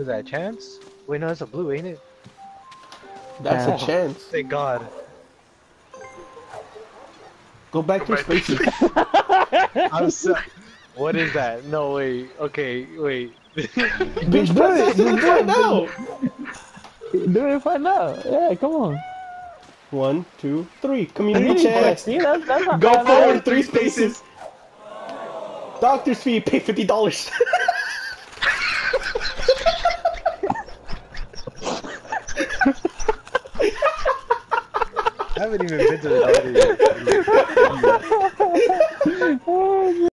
Is that a chance? Wait, no, that's a blue, ain't it? That's Yeah. a chance. Thank God. Go back to spaces. I'm so... What is that? No, wait. Okay, wait. Bitch, Do press it, this and just find do out. it. Do it and find out. Yeah, come on. 1, 2, 3. You Community didn't check. chest. See, that's not Go bad. forward 3 spaces. Doctor's fee, pay $50. I haven't even been to the doctor yet.